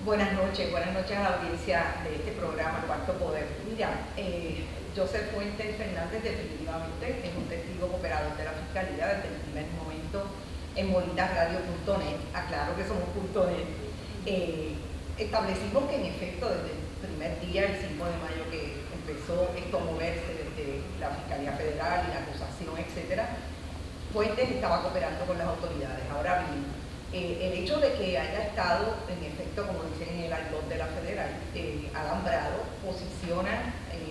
Buenas noches a la audiencia de este programa, El Cuarto Poder. Mira, Joseph Fuentes Fernández definitivamente es un testigo cooperador de la Fiscalía desde el primer momento en bolitasradio.net, aclaro que somos .net. Establecimos que en efecto desde el primer día, el 5 de mayo, que empezó esto a moverse desde la Fiscalía Federal y la acusación, etcétera, Fuentes estaba cooperando con las autoridades. Ahora bien, el hecho de que haya estado, en efecto, como dicen en el argot de la Federal, alambrado, posiciona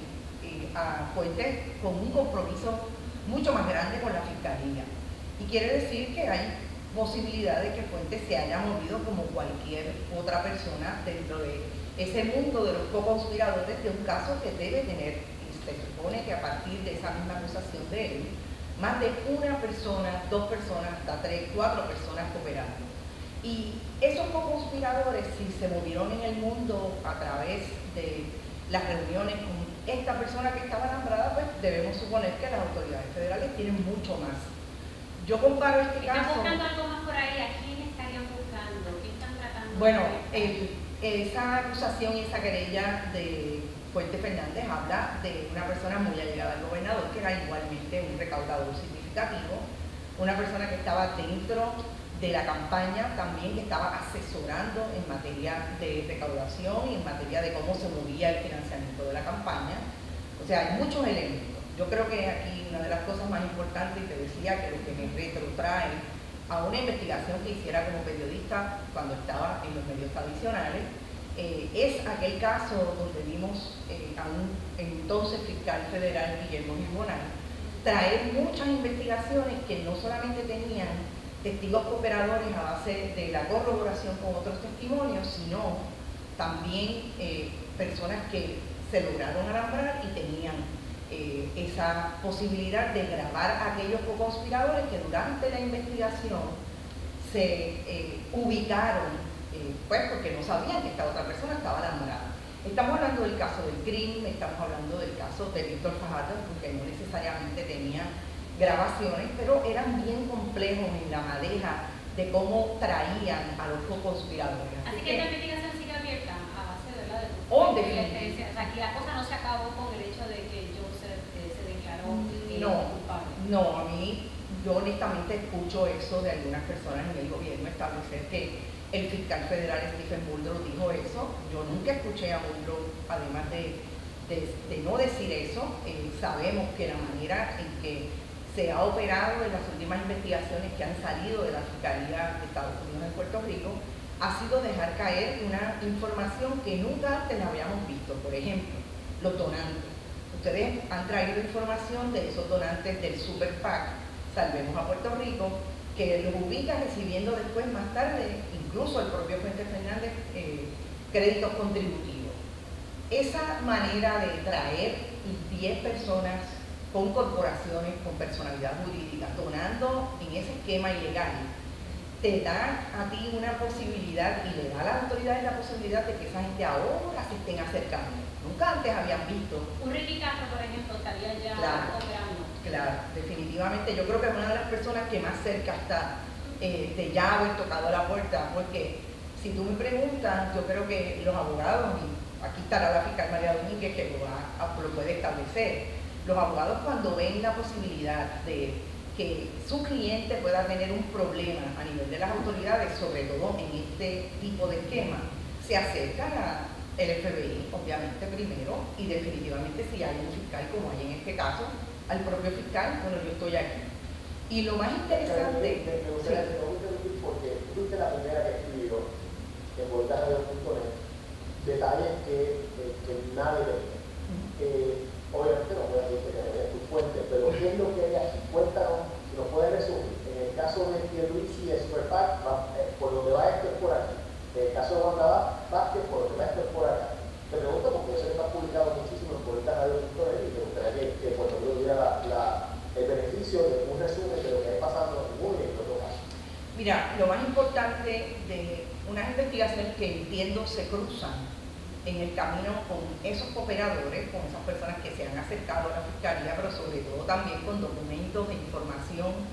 a Fuentes con un compromiso mucho más grande con la Fiscalía. Y quiere decir que hay posibilidad de que Fuentes se haya movido como cualquier otra persona dentro de ese mundo de los co-conspiradores de un caso que debe tener, y se supone que a partir de esa misma acusación de él, más de una persona, dos personas, hasta tres, cuatro personas cooperando. Y esos co-conspiradores, si se movieron en el mundo a través de las reuniones con esta persona que estaba alambrada, pues debemos suponer que las autoridades federales tienen mucho más. Yo comparo este caso... ¿Están buscando algo más por ahí? ¿A quién estarían buscando? ¿Qué están tratando? Bueno, esa acusación y esa querella de Fuentes Fernández habla de una persona muy allegada al gobernador, que era igualmente un recaudador significativo, una persona que estaba dentro de la campaña también, que estaba asesorando en materia de recaudación y en materia de cómo se movía el financiamiento de la campaña. O sea, hay muchos elementos. Yo creo que aquí una de las cosas más importantes, y te decía que lo que me retrotrae a una investigación que hiciera como periodista cuando estaba en los medios tradicionales, es aquel caso donde vimos a un entonces fiscal federal, Guillermo Gibonal, traer muchas investigaciones que no solamente tenían testigos cooperadores a base de la corroboración con otros testimonios, sino también personas que se lograron alambrar y tenían esa posibilidad de grabar a aquellos co-conspiradores que durante la investigación se ubicaron, pues porque no sabían que esta otra persona estaba alambrada. Estamos hablando del caso del crimen, estamos hablando del caso de Víctor Fajardo, porque no necesariamente tenía grabaciones, pero eran bien complejos en la madeja de cómo traían a los co-conspiradores. Así que esta investigación sigue abierta a base de la definitivamente. O sea, aquí la cosa no se acabó con el hecho de que Joseph se declaró culpable. No, a mí, yo honestamente escucho eso de algunas personas en el gobierno establecer que el fiscal federal Stephen Muldrow dijo eso. Yo nunca escuché a Muldrow, además de no decir eso. Sabemos que la manera en que se ha operado en las últimas investigaciones que han salido de la Fiscalía de Estados Unidos en Puerto Rico ha sido dejar caer una información que nunca antes la habíamos visto. Por ejemplo, los donantes. Ustedes han traído información de esos donantes del Super PAC, Salvemos a Puerto Rico, que los ubica recibiendo después, más tarde, incluso el propio Fuentes Fernández, créditos contributivos. Esa manera de traer 10 personas con corporaciones, con personalidad jurídica, donando en ese esquema ilegal, te da a ti una posibilidad y le da a las autoridades la posibilidad de que esa gente ahora se estén acercando. Nunca antes habían visto. Un Ricky Castro, por ejemplo, estaría ya operando. Claro, definitivamente. Yo creo que es una de las personas que más cerca está de ya haber tocado la puerta, porque si tú me preguntas, yo creo que los abogados, y aquí estará la fiscal María Domínguez que lo puede establecer, los abogados cuando ven la posibilidad de que su cliente pueda tener un problema a nivel de las autoridades, sobre todo en este tipo de esquema, se acercan al FBI, obviamente primero, y definitivamente si hay un fiscal, como hay en este caso, al propio fiscal, bueno, yo estoy aquí. Y lo más interesante... Me gustaría interrumpir porque fuiste la primera que escribió en bolitasradio.net detalles que nadie ve. Obviamente no voy a decir que es tu fuente, pero ¿qué es lo que hay aquí? Cuéntanos, si nos puedes resumir. En el caso de Pierluisi y de Super PAC, por donde va esto es por aquí. En el caso de Wanda Vázquez, por donde va esto es por acá. Te pregunto porque eso está publicado muchísimo en bolitasradio.net y me gustaría que Puerto Rico diera el beneficio de un resumen de lo que está pasando en uno y en otro caso. Mira, lo más importante de unas investigaciones que entiendo se cruzan en el camino con esos cooperadores, con esas personas que se han acercado a la Fiscalía, pero sobre todo también con documentos de información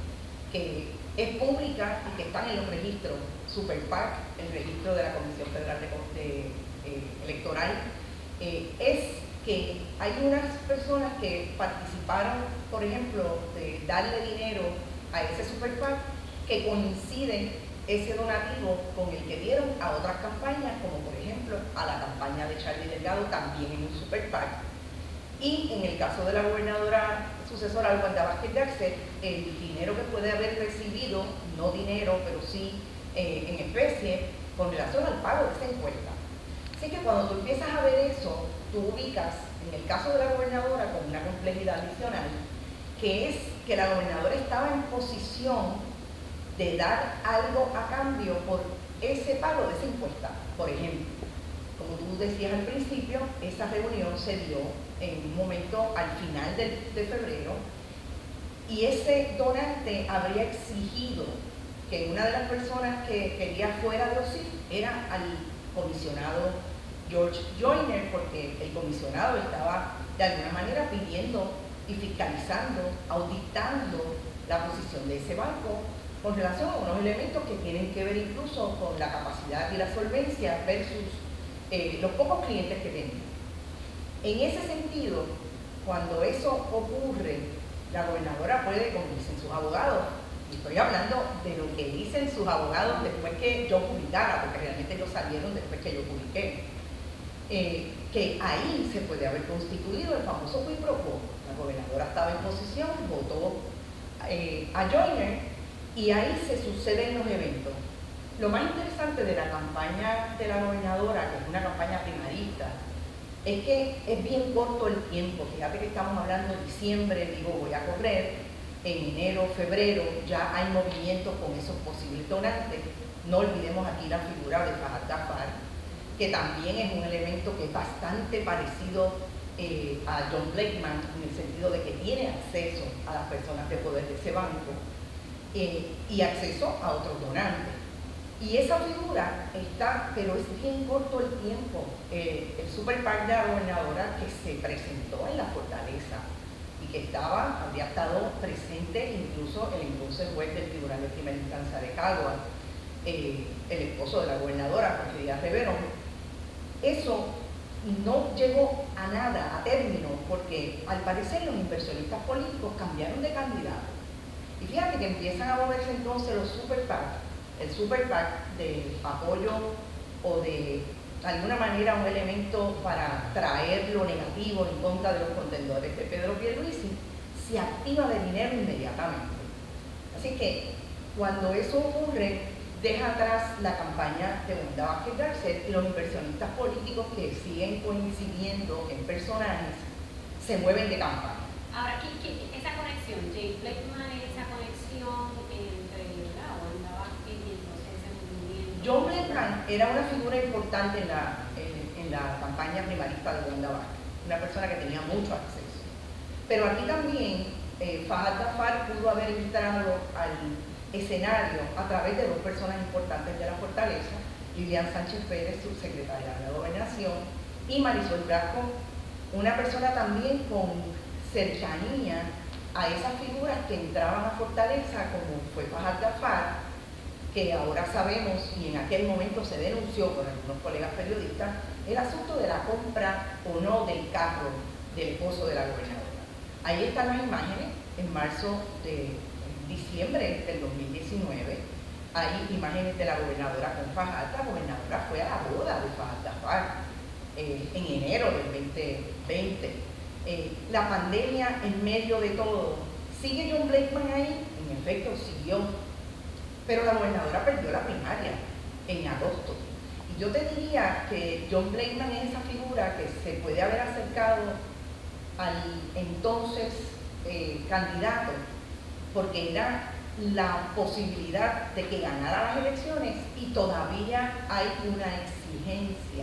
que es pública y que están en los registros, Super PAC, el registro de la Comisión Federal Electoral, es que hay unas personas que participaron, por ejemplo, de darle dinero a ese Super PAC, que coincide ese donativo con el que dieron a otras campañas, como por ejemplo a la campaña de Charlie Delgado, también en un Super PAC. Y en el caso de la gobernadora sucesora Wanda Vázquez Garcet, el dinero que puede haber recibido, no dinero, pero sí en especie, con relación al pago de esa encuesta. Así que cuando tú empiezas a ver eso, tú ubicas, en el caso de la gobernadora, con una complejidad adicional, que es que la gobernadora estaba en posición de dar algo a cambio por ese pago de esa encuesta. Por ejemplo, como tú decías al principio, esa reunión se dio en un momento al final de febrero, y ese donante habría exigido que una de las personas que quería fuera de OSIF era al comisionado George Joyner, porque el comisionado estaba de alguna manera pidiendo y fiscalizando, auditando la posición de ese banco con relación a unos elementos que tienen que ver incluso con la capacidad y la solvencia versus los pocos clientes que tienen. En ese sentido, cuando eso ocurre, la gobernadora puede, como dicen sus abogados, y estoy hablando de lo que dicen sus abogados después que yo publicara, porque realmente ellos salieron después que yo publiqué, que ahí se puede haber constituido el famoso quid pro quo. La gobernadora estaba en posición, votó a Joyner, y ahí se suceden los eventos. Lo más interesante de la campaña de la gobernadora, que es una campaña primarista, es que es bien corto el tiempo. Fíjate que estamos hablando de diciembre, digo voy a correr, en enero, febrero, ya hay movimientos con esos posibles donantes. No olvidemos aquí la figura de Fahad Ghaffar, que también es un elemento que es bastante parecido a John Blakeman, en el sentido de que tiene acceso a las personas de poder de ese banco y acceso a otros donantes. Y esa figura está, pero es bien corto el tiempo. El Super PAC de la gobernadora, que se presentó en la Fortaleza y que había estado presente incluso el entonces juez del Tribunal de Primera Instancia de Cagua, el esposo de la gobernadora, Jorge Díaz Reverón. Eso no llegó a nada, a término, porque al parecer los inversionistas políticos cambiaron de candidato. Y fíjate que empiezan a moverse entonces los Super PAC, el Super PAC de apoyo o de alguna manera un elemento para traer lo negativo en contra de los contendores de Pedro Pierluisi, se activa de dinero inmediatamente. Así que cuando eso ocurre, deja atrás la campaña de Wanda Vázquez Garcet, y los inversionistas políticos que siguen coincidiendo en personajes se mueven de campaña. Ahora, esa conexión, Jay Blakeman, esa conexión entre Wanda Vázquez y entonces ese movimiento. John Blakeman era una figura importante en la campaña primarista de Wanda Vázquez, una persona que tenía mucho acceso. Pero aquí también Fahad Ghaffar pudo haber entrado al escenario a través de dos personas importantes de la Fortaleza, Lilian Sánchez Pérez, subsecretaria de la Gobernación, y Marisol Brasco, una persona también con cercanía a esas figuras que entraban a Fortaleza, como fue Fahad Ghaffar, que ahora sabemos, y en aquel momento se denunció por algunos colegas periodistas, el asunto de la compra o no del carro del esposo de la gobernadora. Ahí están las imágenes, en marzo de diciembre del 2019, hay imágenes de la gobernadora con Fahad. La gobernadora fue a la boda de Fahad Ghaffar en enero del 2020. La pandemia en medio de todo. ¿Sigue John Blakeman ahí? En efecto, siguió. Pero la gobernadora perdió la primaria en agosto. Y yo te diría que John Blakeman es esa figura que se puede haber acercado al entonces candidato, porque era la posibilidad de que ganara las elecciones, y todavía hay una exigencia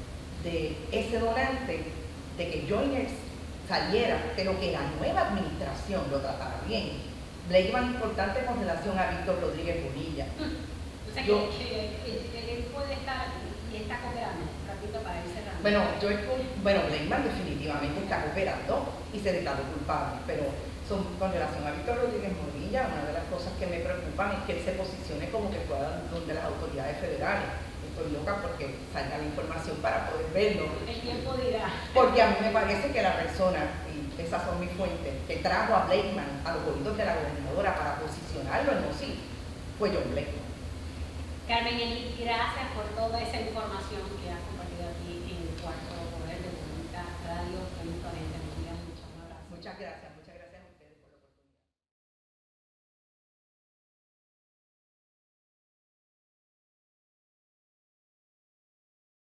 de ese donante de que Joyner saliera, pero que la nueva administración lo tratara bien. Blakeman es importante con relación a Víctor Rodríguez Bonilla. O sea, que él puede estar y está cooperando, un ratito para ir cerrando. Bueno, Blakeman definitivamente está cooperando y se declaró culpable, pero Con relación a Víctor Rodríguez Morilla, una de las cosas que me preocupan es que él se posicione como que fuera donde las autoridades federales. Estoy loca porque salga la información para poder verlo. El tiempo dirá. Porque a mí me parece que la persona, y esas son mis fuentes, que trajo a Blakeman a los oídos de la gobernadora para posicionarlo en los sí, fue John Blakeman. Carmen Elí, gracias por toda esa información que has compartido aquí en el Cuarto Poder de Comunica Radio. Muchas gracias. Muchas gracias.